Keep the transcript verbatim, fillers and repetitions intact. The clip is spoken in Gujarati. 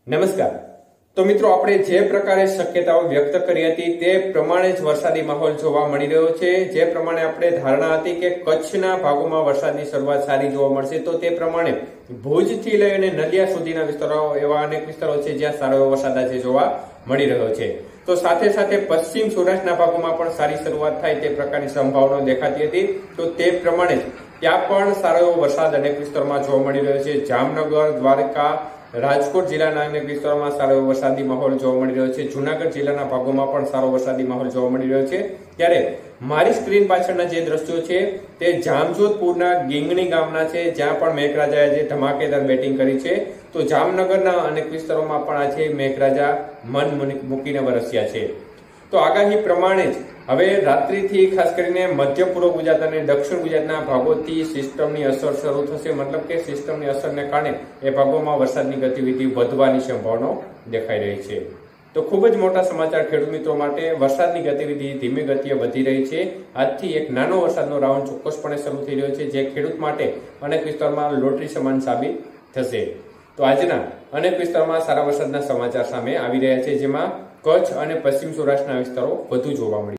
નમસ્કાર। તો મિત્રો આપણે જે પ્રકારે શક્યતાઓ વ્યક્ત કરી હતી તે પ્રમાણે જ વરસાદી માહોલ જોવા મળી રહ્યો છે। જે પ્રમાણે આપણે ધારણા હતી કે કચ્છના ભાગોમાં વરસાદની શરૂઆત સારી જોવા મળશે, તો તે પ્રમાણે ભુજથી લઈ અને નલિયા સુધીના વિસ્તારો એવા અનેક વિસ્તારો છે જ્યાં સારો એવો વરસાદ આજે જોવા મળી રહ્યો છે। તો સાથે સાથે પશ્ચિમ સૌરાષ્ટ્રના ભાગોમાં પણ સારી શરૂઆત થાય તે પ્રકારની સંભાવનાઓ દેખાતી હતી। તો તે પ્રમાણે ત્યાં પણ સારો એવો વરસાદ અનેક વિસ્તારોમાં જોવા મળી રહ્યો છે। જામનગર, દ્વારકા, રાજકોટ જિલ્લાના અનેક વિસ્તારોમાં સારો એવો વરસાદી માહોલ જોવા મળી રહ્યો છે। જૂનાગઢ જિલ્લાના ભાગોમાં પણ સારો વરસાદી માહોલ જોવા મળી રહ્યો છે। ત્યારે મારી સ્ક્રીન પાછળના જે દ્રશ્યો છે તે જામજોધપુરના ગીંગણી ગામના છે, જ્યાં પણ મેઘરાજાએ આજે ધમાકેદાર બેટિંગ કરી છે। તો જામનગરના અનેક વિસ્તારોમાં પણ આજે મેઘરાજા મન મૂકીને વરસ્યા છે। તો આગાહી પ્રમાણે જ હવે રાત્રિથી ખાસ કરીને મધ્ય પૂર્વ ગુજરાત અને દક્ષિણ ગુજરાતના ભાગોથી સિસ્ટમની અસર શરૂ થશે। મતલબ કે સિસ્ટમની અસરને કારણે એ ભાગોમાં વરસાદની ગતિવિધિ વધવાની સંભાવનાઓ દેખાઈ રહી છે। તો ખૂબ જ મોટા સમાચાર ખેડૂત મિત્રો માટે, વરસાદની ગતિવિધિ ધીમી ગતિએ વધી રહી છે। આજથી એક નાનો વરસાદનો રાઉન્ડ ચોક્કસપણે શરૂ થઈ રહ્યો છે, જે ખેડૂત માટે અનેક વિસ્તારમાં લોટરી સમાન સાબિત થશે। તો આજના અનેક વિસ્તારોમાં સારા વરસાદના સમાચાર સામે આવી રહ્યા છે, જેમાં કચ્છ અને પશ્ચિમ સૌરાષ્ટ્રના વિસ્તારો વધુ જોવા મળે।